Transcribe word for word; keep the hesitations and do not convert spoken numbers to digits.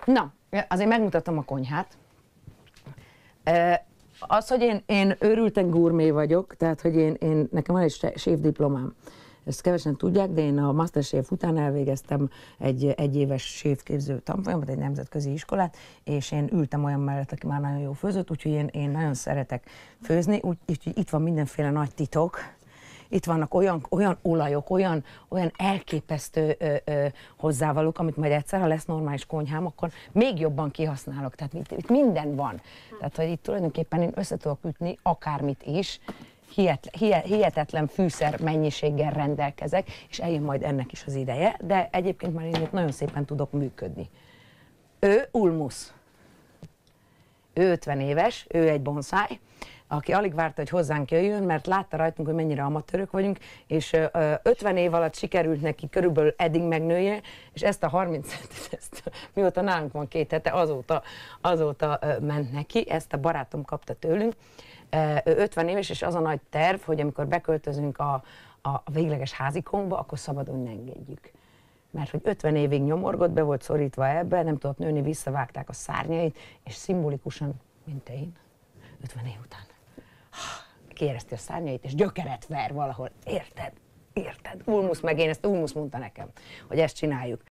Na, azért megmutatom a konyhát. Az, hogy én, én őrülten gurmé vagyok, tehát, hogy én, én nekem van egy séfdiplomám. Ezt kevesen tudják, de én a Masterchef után elvégeztem egy egyéves séfképző tanfolyamot, egy nemzetközi iskolát, és én ültem olyan mellett, aki már nagyon jó főzött, úgyhogy én, én nagyon szeretek főzni, úgyhogy itt van mindenféle nagy titok. Itt vannak olyan, olyan olajok, olyan, olyan elképesztő ö, ö, hozzávalók, amit majd egyszer, ha lesz normális konyhám, akkor még jobban kihasználok. Tehát itt, itt minden van. Tehát, hogy itt tulajdonképpen én össze tudok ütni akármit is, hihetetlen fűszer mennyiséggel rendelkezek, és eljön majd ennek is az ideje, de egyébként már én itt nagyon szépen tudok működni. Ő Ulmus. Ő ötven éves, ő egy bonszáj, aki alig várta, hogy hozzánk jöjjön, mert látta rajtunk, hogy mennyire amatőrök vagyunk, és ötven év alatt sikerült neki körülbelül eddig megnője, és ezt a harminc centit, ezt, mióta nálunk van két hete, azóta, azóta ment neki, ezt a barátom kapta tőlünk. Ő ötven éves, és az a nagy terv, hogy amikor beköltözünk a, a, a végleges házikónkba, akkor szabadon ne engedjük. Mert hogy ötven évig nyomorgott, be volt szorítva ebbe, nem tudott nőni, visszavágták a szárnyait, és szimbolikusan, mint én, ötven év után kiereszti a szárnyait, és gyökeret ver valahol. Érted? Érted? Ulmus meg én, ezt Ulmus mondta nekem, hogy ezt csináljuk.